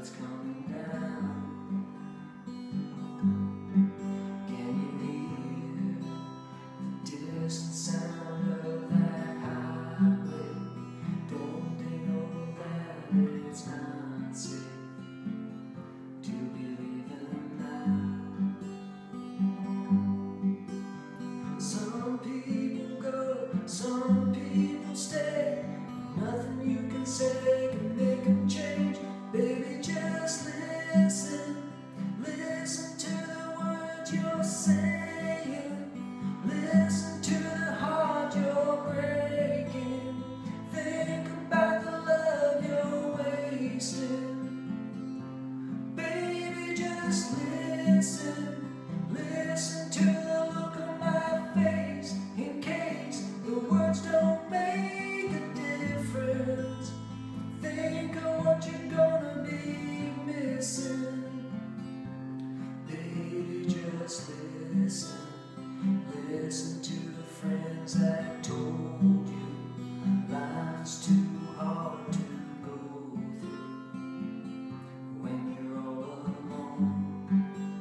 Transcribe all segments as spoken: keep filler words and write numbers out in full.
it's coming down. Can you hear the distant sound of that highway? Don't they know that it's not safe to be leaving now? Some people go, some people stay. Nothing you can say can make them change. Baby, just listen. Listen to the words you're saying. Listen to the heart you're breaking. Think about the love you're wasting. Baby, just listen. Listen to the look on my face. In case the words don't make a difference, think of what you're gonna be missing. Baby, just listen. Listen to the friends that told you life's too hard to go through when you're all alone.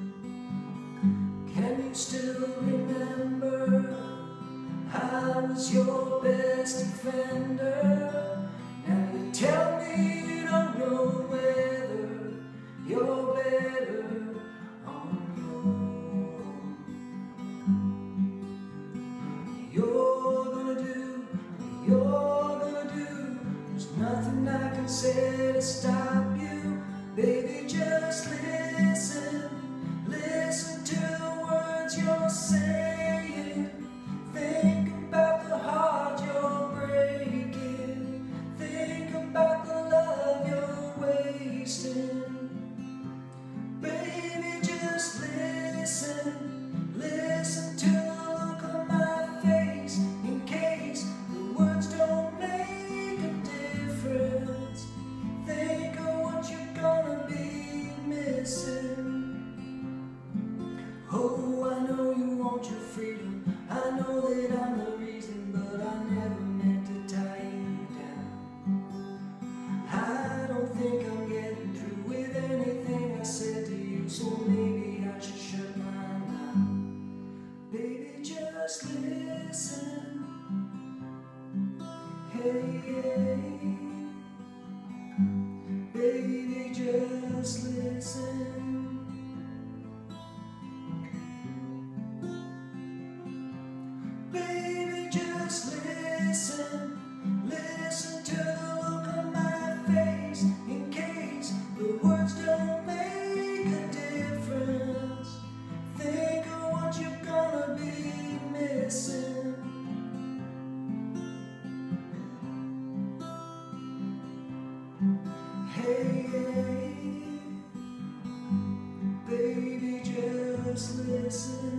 Can you still remember I was your best defender? Now you tell me you don't know whether you're better on your own. You're gonna do, you're gonna do. There's nothing I can say to stop you. Baby, just listen. Listen to the words you're saying. Think about the heart you're breaking. Think about the love you're wasting. Baby, just listen. Listen to the look on my face. In case the words don't make a difference, think of what you're gonna be missing. Oh, I know you want your freedom. I know that I'm the reason, but I never meant to tie you down. I don't think I'm getting through with anything I said to you, so maybe I should shut my mouth. Baby, just listen. Hey, hey. Baby, just listen. Baby, just listen. Listen to the look on my face. In case the words don't make a difference, think of what you're gonna be missing. Hey, hey. Baby, just listen.